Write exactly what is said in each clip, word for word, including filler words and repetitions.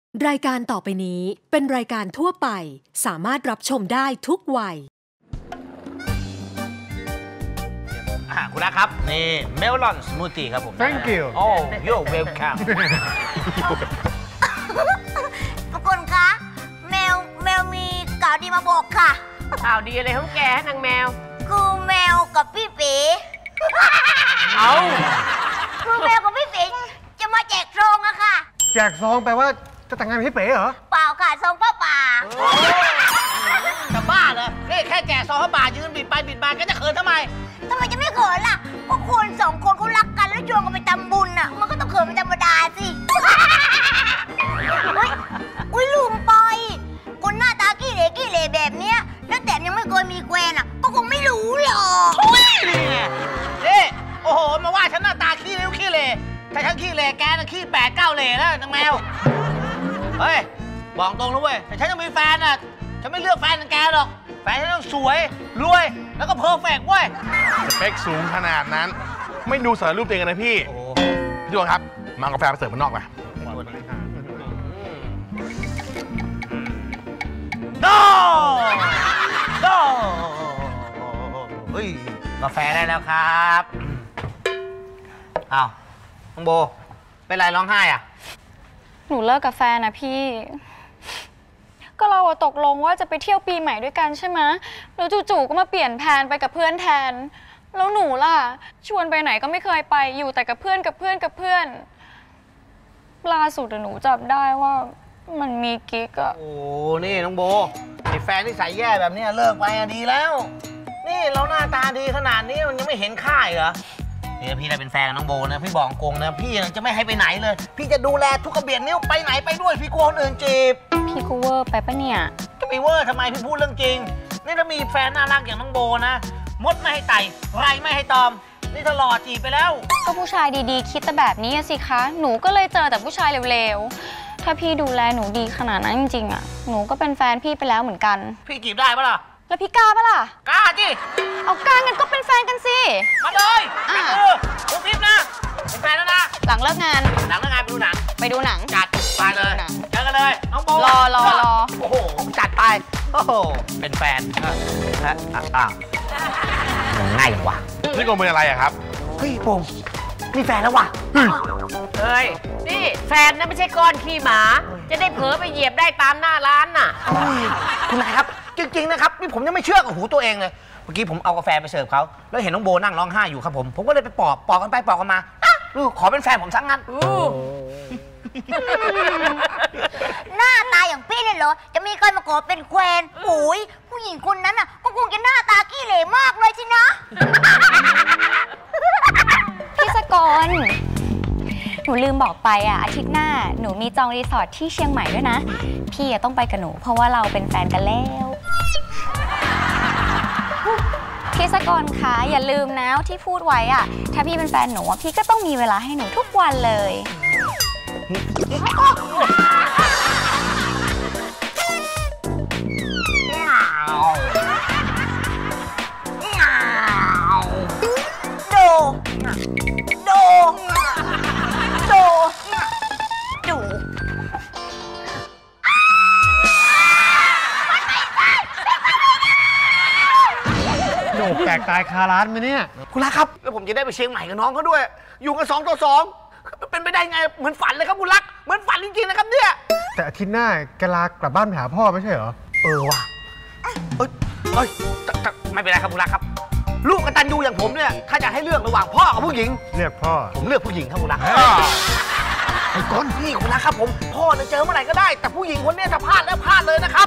รายการต่อไปนี้เป็นรายการทั่วไปสามารถรับชมได้ทุกวัยคุณรักครับนี่เมลอนสมูทตี้ครับผม Thank you โอ้ you're welcome ทุกคนคะแมวแมวมีข่าวดีมาบอกค่ะข่าวดีอะไรของแกนางแมวคือแมวกับพี่เป๋เอาคือแมวกับพี่เป๋จะมาแจกซองอะค่ะแจกซองแปลว่าจะแต่งงานกับพี่เป๋เหรอเปล่าค่ะซองป้าป่าจะบ้าเหรอนี่แค่แจกซองป้าป่ายืนบิดไปบิดมาก็จะเขินทำไมทำไมจะไม่เขินล่ะก็คนสองคนเขารักกันแล้วชวนกันไปทำบุญอะมันก็ต้องเขินเป็นธรรมดาสิอุ้ยลืมไปคนหน้าตาขี้เหร่ขี้เหร่แบบเนี้ยแล้วแต่ยังไม่เคยมีแควนอะก็คงไม่รู้หรอกนี่ไงนี่โอ้โหมาว่าฉันหน้าตาขี้เลี้ยวขี้เหร่ถ้าฉันขี้เหร่แกน่ะขี้แปดเก้าเหร่แล้วนางแมวเฮ้ยบอกตรงนะเว้ยแต่ฉันจะมีแฟนอ่ะฉันไม่เลือกแฟนของแกหรอกแฟนฉันต้องสวยรวยแล้วก็เพอร์เฟกต์เว้ยสเปคสูงขนาดนั้นไม่ดูสารรูปตัวเองนะพี่พี่ดวงครับมากาแฟไปเสิร์ฟมันนอกไปโดโดเฮ้ยกาแฟได้แล้วครับอ้าวน้องโบเป็นไรร้องไห้อ่ะหนูเลิกกับแฟนนะพี่ก็เราตกลงว่าจะไปเที่ยวปีใหม่ด้วยกันใช่ไหมแล้วจู่ๆก็มาเปลี่ยนแผนไปกับเพื่อนแทนแล้วหนูล่ะชวนไปไหนก็ไม่เคยไปอยู่แต่กับเพื่อนกับเพื่อนกับเพื่อนล่าสุดหนูจับได้ว่ามันมีกิ๊กอะโอ้นี่น้องโบไอ้แฟนที่ใส่แย่แบบนี้เลิกไปอะดีแล้วนี่เราหน้าตาดีขนาดนี้มันยังไม่เห็นค่าเหรอนี่พี่ได้เป็นแฟนน้องโบนะพี่บอกกงนะพี่จะไม่ให้ไปไหนเลยพี่จะดูแลทุกกระเบียดนิ้วไปไหนไปด้วยพี่กลัวคนอื่นจีบพี่กูเวอร์ไปปะเนี่ยจะไปเวอร์ทำไมพี่พูดเรื่องจริงนี่ถ้ามีแฟนน่ารักอย่างน้องโบนะมดไม่ให้ไต่ไรไม่ให้ตอมนี่ตลอดจีบไปแล้วก็ผู้ชายดีๆคิดแต่แบบนี้สิคะหนูก็เลยเจอแต่ผู้ชายเร็วๆถ้าพี่ดูแลหนูดีขนาดนั้นจริงๆอ่ะหนูก็เป็นแฟนพี่ไปแล้วเหมือนกันพี่จีบได้ปะล่ะแล้วพี่กล้าปะล่ะกล้าจิเอากล้ากันก็เป็นแฟนกันสิมาเลยอ่ะคือทุกคลิปนะเป็นแฟนแล้วนะหลังเลิกงานหลังเลิกงานไปดูหนังไปดูหนังจัดไปเลยเจอกันเลยน้องโบรอรอรอโอ้โหจัดไปโอ้โหเป็นแฟนฮะอ้าวง่ายวะนี่กงเป็นอะไรอะครับเฮ้ยโป่งมีแฟนแล้ววะเฮ้ยนี่แฟนนะไม่ใช่ก้อนขี้หมาจะได้เผลอไปเหยียบได้ตามหน้าร้านน่ะคุณนายครับจริงๆนะครับนี่ผมยังไม่เชื่อกับหูตัวเองเลยเมื่อกี้ผมเอากาแฟไปเสิร์ฟเขาแล้วเห็นน้องโบนั่งร้องไห้อยู่ครับผมผมก็เลยไปปอบปอบกันไปปอบกันมาดูขอเป็นแฟนผมซะงั้นหน้าตาอย่างพี่เนี่ยเหรอจะมีใครมาขอเป็นแควนโอ้ยผู้หญิงคนนั้นอ่ะก็คงจะหน้าตาขี้เหร่มากเลยสินะพี่สกรหนูลืมบอกไปอ่ะอาทิตย์หน้าหนูมีจองรีสอร์ทที่เชียงใหม่ด้วยนะพี่ต้องไปกับหนูเพราะว่าเราเป็นแฟนกันแล้วพี่สกรคะอย่าลืมนะที่พูดไว้อ่ะถ้าพี่เป็นแฟนหนูพี่ก็ต้องมีเวลาให้หนูทุกวันเลยโดโดโดดูโหนกแตกตายคาร้านไหมเนี่ยคุณรักครับแล้วผมจะได้ไปเชียงใหม่กับน้องเขาด้วยอยู่กันสองต่อสองเป็นไปได้ไงเหมือนฝันเลยครับคุณรักเหมือนฝันจริงๆนะครับเนี่ยแต่อาทิตย์หน้าแกลากลับบ้านไปหาพ่อไม่ใช่เหรอเออว่ะเอ้ยเอ้ยไม่เป็นไรครับคุณรักครับลูกกตัญญูอย่างผมเนี่ยถ้าจะให้เลือกระหว่างพ่อกับผู้หญิงเลือกพ่อผมเลือกผู้หญิงครับคุณรักไอ้ก้นพี่คุณรักครับผมพ่อจะเจอเมื่อไหร่ก็ได้แต่ผู้หญิงคนนี้ถ้าพลาดแล้วพลาดเลยนะครับ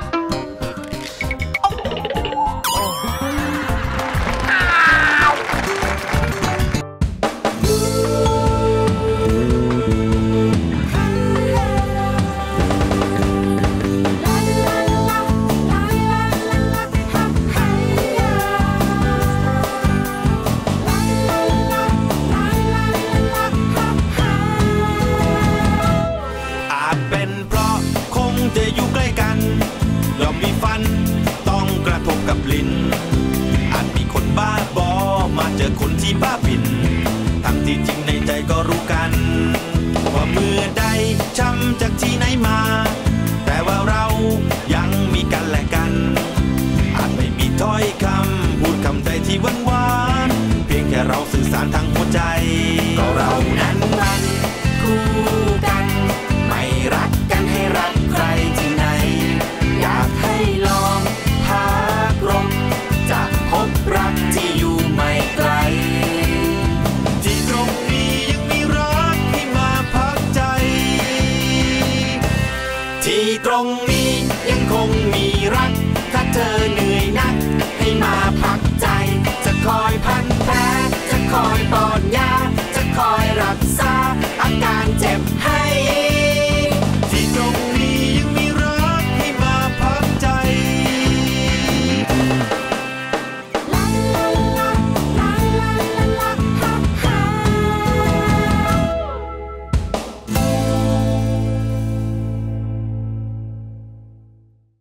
จะอยู่ใกล้กันเรามีที่ตรงนี้ยังคงมีรักถ้าเธอเหนื่อยนักให้มาพักใจจะคอยพันแผลจะคอยป้อนยาจะคอยรักษาอาการเจ็บให้